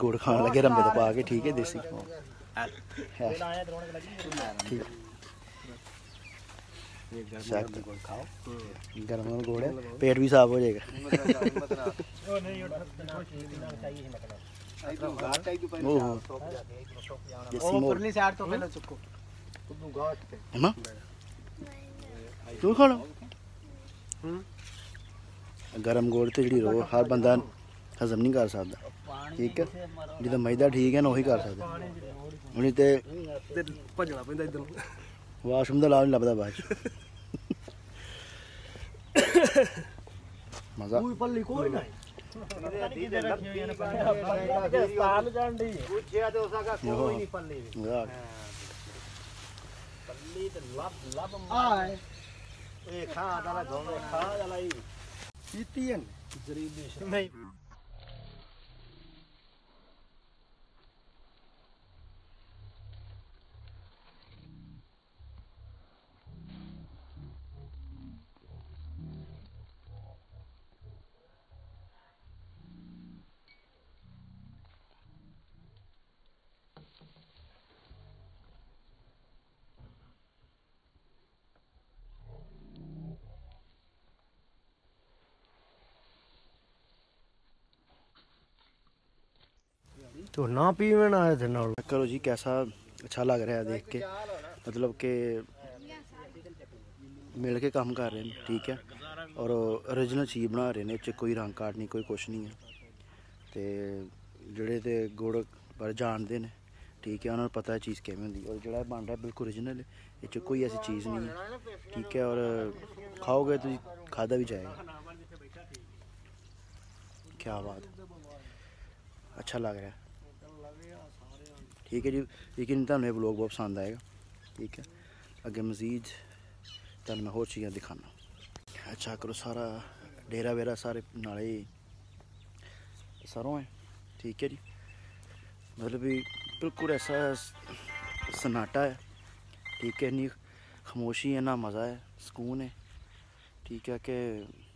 गुड़ खान लगे रंबे तो पा के, ठीक है देसी ठीक गर्म गुड़ है, पेट भी साफ हो जाएगा। तू खा लो गर्म गुड़ तो जी रो हर बंदा हजम नहीं कर सकता, ठीक है जिदा मैदा ठीक है ना, उही कर सकता। उन्हें तो भजना पैंदा इधर वाशरूम का लाभ नहीं लभदा बाद मजा नहीं तो ना पीवन आए थे ना करो जी। कैसा अच्छा लग रहा है देख के, मतलब कि मिल के काम कर रहे हैं, ठीक है, और ओरिजिनल चीज़ बना रहे हैं, कोई रंग काट नहीं, कोई कुछ नहीं है। तो जोड़े तो गुड़ पर जानते हैं, ठीक है, उन्होंने पता है चीज़ किमें होंगी, और जो बन रहा है बिल्कुल ओरिजिनल है, ये कोई ऐसी चीज़ नहीं है, ठीक है। और खाओगे तो खादा भी जाएगा। क्या बात, अच्छा लग रहा है, ठीक है जी। लेकिन तुम्हें ब्लॉग बहुत पसंद आएगा, ठीक है। अगे मज़ीद तुम मैं होर चीज़ें दिखाना। अच्छा करो, सारा डेरा वेरा सारे नाले सरों है, ठीक है जी। मतलब भी बिल्कुल ऐसा सन्नाटा है, ठीक है, इन्नी खामोशी है ना, मज़ा है, सुकून है, ठीक है, कि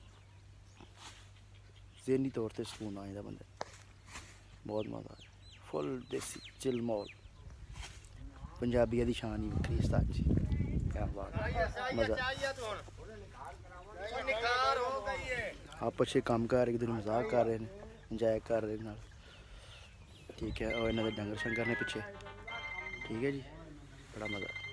ज़हनी तौर पर सुकून आ जाता बंदे, बहुत मज़ा है। फुल देसी चिल मॉल, पंजाबियों की शान ही वक्री उस्ताद जी, क्या बात, मज़ा। आपस में काम कर, एक दूसरे मजाक कर रहे हैं, इंजॉय कर रहे हैं, ठीक है। और इन्होंने डंगर शंगर ने पिछे, ठीक है जी, बड़ा मज़ा।